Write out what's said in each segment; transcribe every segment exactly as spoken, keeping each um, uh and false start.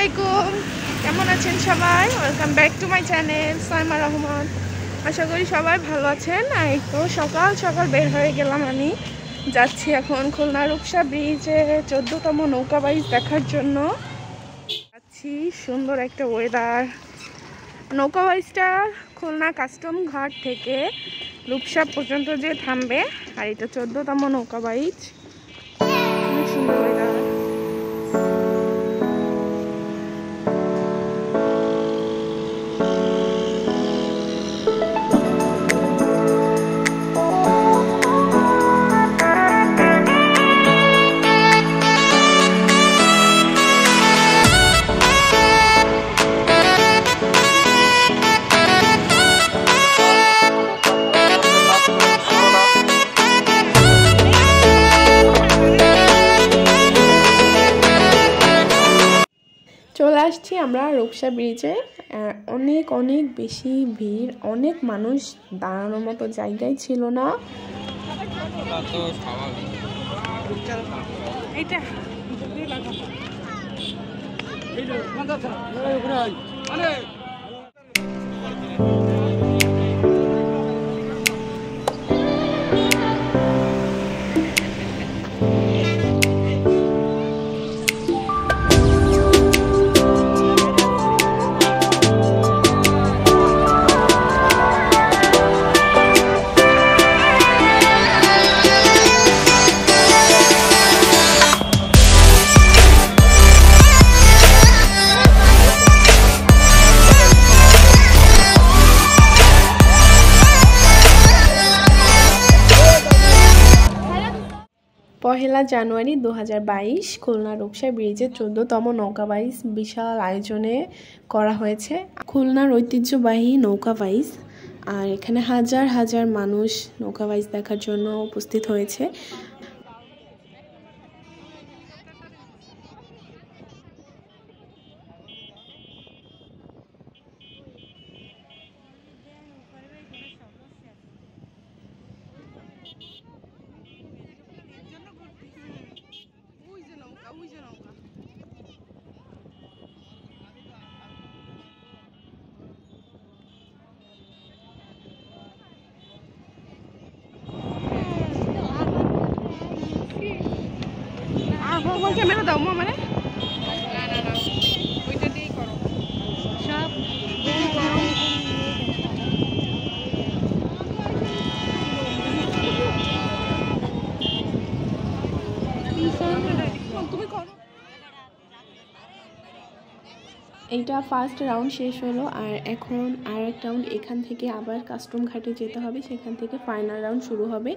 আলাইকুম, কেমন আছেন সবাই? Welcome back to my channel Saima Rahman. আশা করি সবাই ভালো আছেন। এই তো সকাল সকাল বের হয়ে গেলাম, আমি যাচ্ছি এখন খুলনা রূপসা ব্রিজে চোদ্দতম নৌকা বাইচ দেখার জন্য। যাচ্ছি, সুন্দর একটা ওয়েদার। নৌকা বাইচটা খুলনা কাস্টম ঘাট থেকে রূপসা পর্যন্ত যে থামবে, আর এটা চোদ্দতম নৌকা বাইচ। অনেক সুন্দর ওয়েদার। চলে আসছি আমরা রূপসা ব্রিজে। অনেক অনেক বেশি ভিড়, অনেক মানুষ, দাঁড়ানোর মতো জায়গায় ছিল না। পহেলা জানুয়ারি দু হাজার বাইশ খুলনা রূপসা ব্রিজের চোদ্দতম নৌকা বাইচ বিশাল আয়োজনে করা হয়েছে। খুলনার ঐতিহ্যবাহী নৌকা বাইচ, আর এখানে হাজার হাজার মানুষ নৌকা বাইচ দেখার জন্য উপস্থিত হয়েছে। ক্যামেরা দাও মানে ওইটা দিয়েই করো সব। তুমি করো। এইটা ফার্স্ট রাউন্ড শেষ হলো, আর এখন আর এক রাউন্ড এখান থেকে আবার কাস্টম ঘাটে যেতে হবে, সেখান থেকে ফাইনাল রাউন্ড শুরু হবে।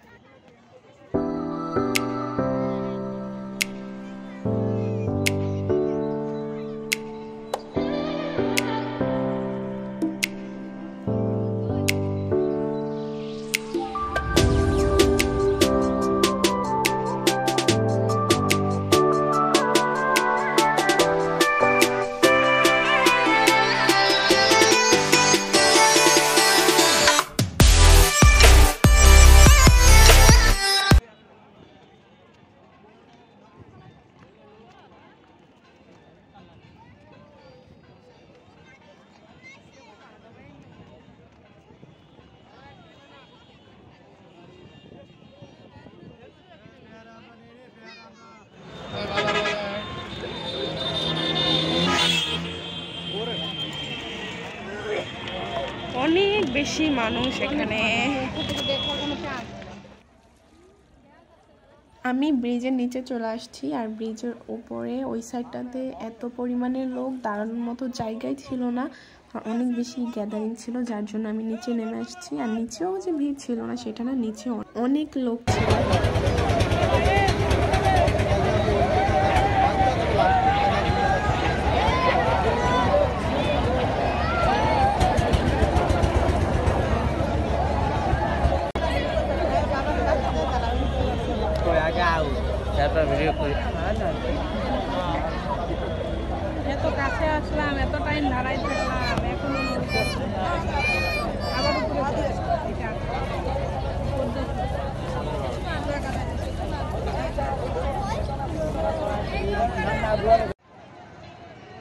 অনেক বেশি মানুষ এখানে। আমি ব্রিজের নিচে চলে আসছি, আর ব্রিজের উপরে ওই সাইডটাতে এত পরিমাণে লোক, দাঁড়ানোর মতো জায়গায় ছিল না, অনেক বেশি গ্যাদারিং ছিল, যার জন্য আমি নিচে নেমে আসছি। আর নিচেও যে ভিড় ছিল না সেটা না, নিচেও অনেক লোক ছিল। এত কাছে আসলাম, এত টাইম দাঁড়াই থাকলাম, এখনো আবার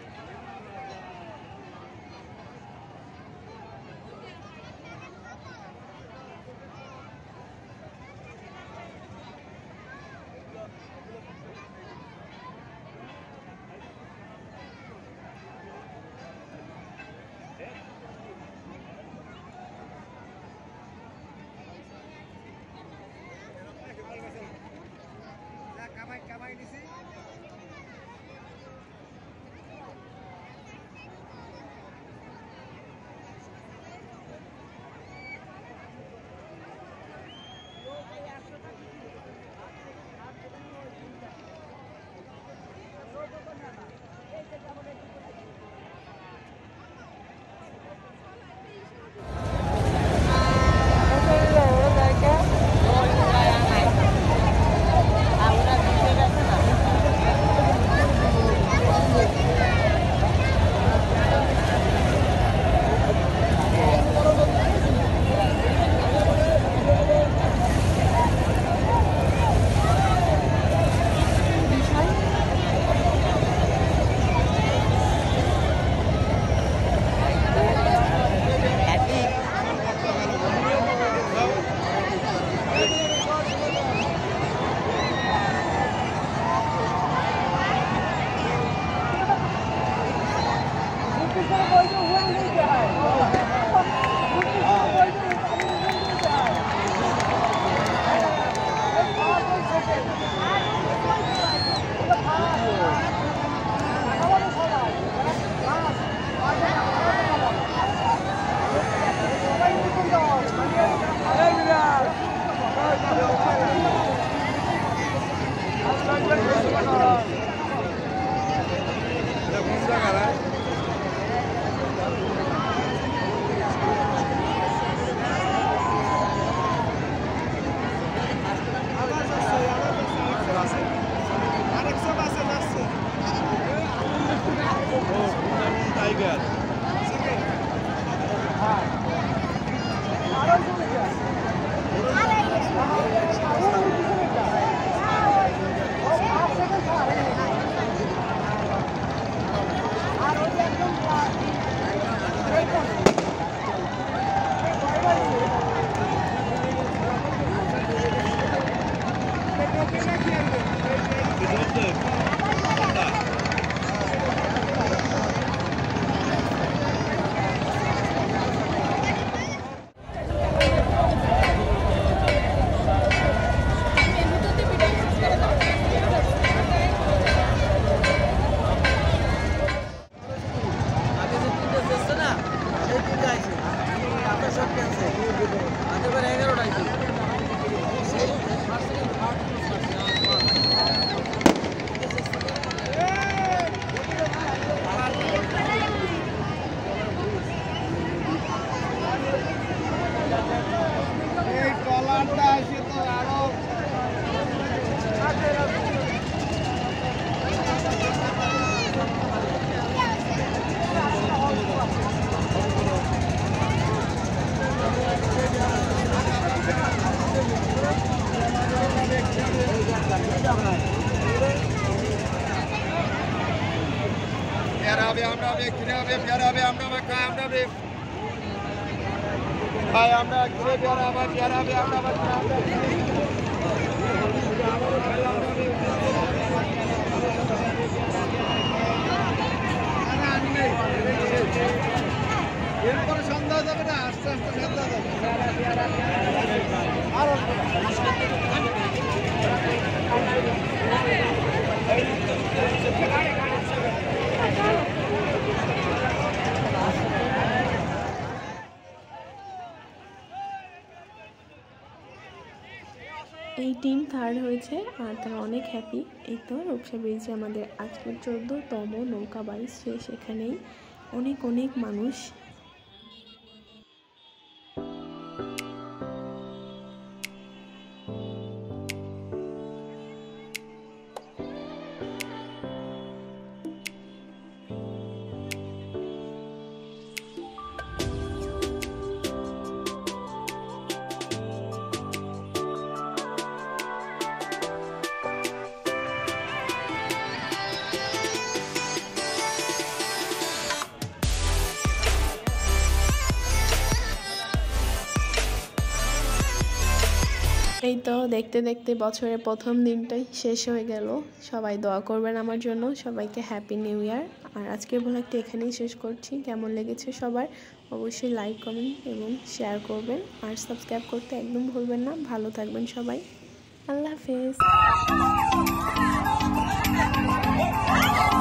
प्यारा भी আমরা বে কিরা বে प्यारा भी আমরা বে খাই আমরা বে ভাই আমরা কিরে प्यारा আবার प्यारा भी আমরা বে খাই আমরা এরপরে সন্ধ্যা যাবে না আস্তে আস্তে সন্ধ্যা যাবে আর এই টিম থার্ড হয়েছে আর তারা অনেক হ্যাপি। এই তো রূপসা ব্রিজে আমাদের আজকের চোদ্দতম নৌকা বাইচ শেষ। এখানেই অনেক অনেক মানুষ। এই তো দেখতে দেখতে বছরের প্রথম দিনটাই শেষ হয়ে গেল। সবাই দোয়া করবেন আমার জন্য। সবাইকে হ্যাপি নিউ ইয়ার। আর আজকের ব্লগটা এখানেই শেষ করছি। কেমন লেগেছে সবার অবশ্যই লাইক কমেন্ট এবং শেয়ার করবেন আর সাবস্ক্রাইব করতে একদম ভুলবেন না। ভালো থাকবেন সবাই। আল্লাহ হাফেজ।